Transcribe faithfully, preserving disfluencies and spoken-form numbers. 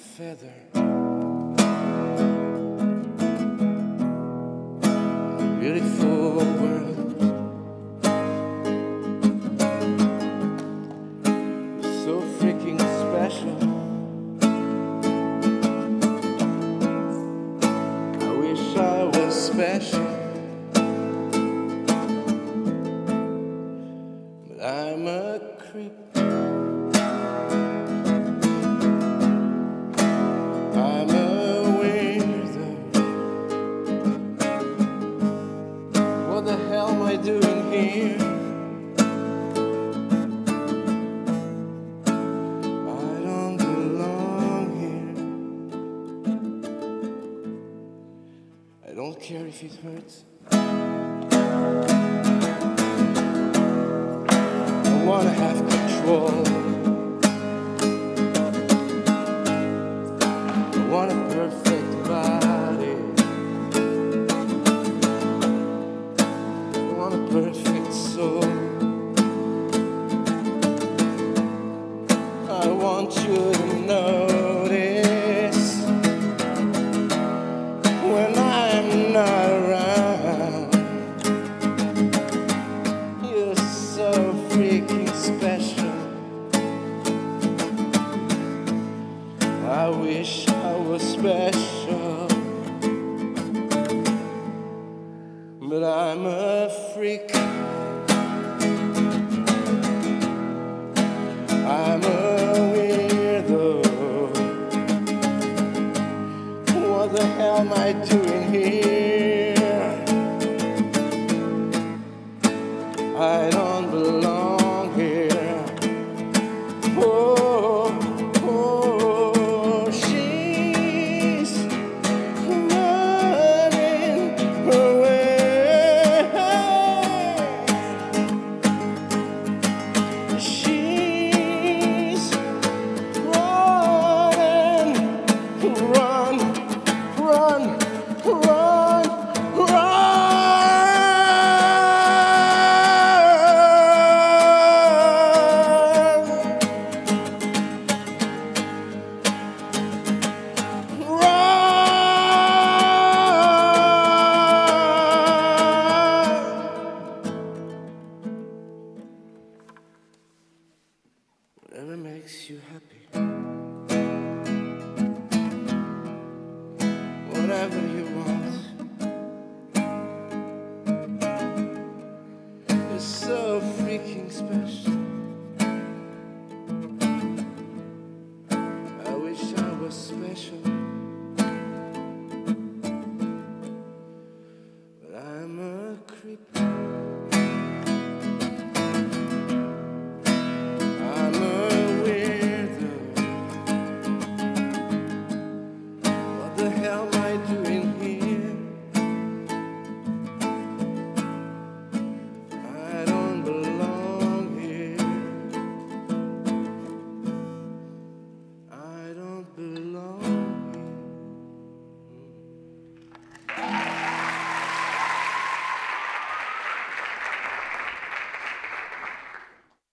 feather. A beautiful world, so freaking special. I wish I was special, but I'm a creep. I'm a weirdo. What the hell am I doing here? I don't belong here. I don't care if it hurts. I wanna have control. I want a perfect body. I want a perfect soul. I want you to notice when I'm not around. You're so freaking special. I wish I was special, but I'm a freak. I'm a weirdo. What the hell am I doing here? I don't belong here. Oh, oh, she's running away. She's running, run, run, run, run. Whatever makes you happy, whatever you